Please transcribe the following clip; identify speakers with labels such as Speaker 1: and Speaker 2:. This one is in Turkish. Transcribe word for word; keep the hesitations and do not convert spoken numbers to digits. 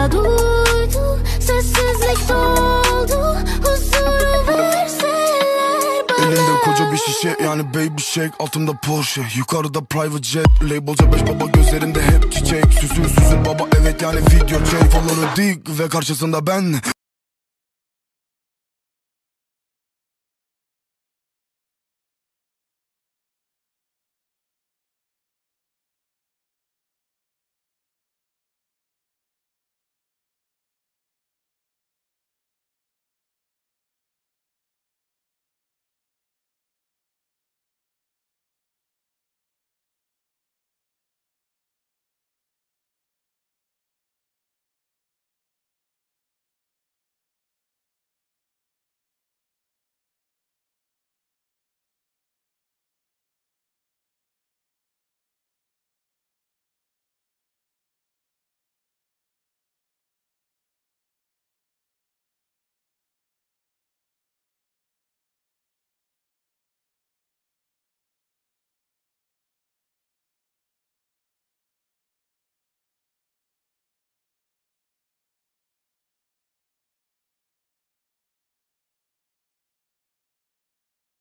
Speaker 1: da duydu, sessizlik doldu, huzuru verseler bana.
Speaker 2: Elinde koca bir şişe yani baby shake, altımda Porsche, yukarıda private jet. Labelca beş baba, gözlerinde hep çiçek. Süsü süsü baba, evet yani video çek. Falanı dik ve karşısında ben.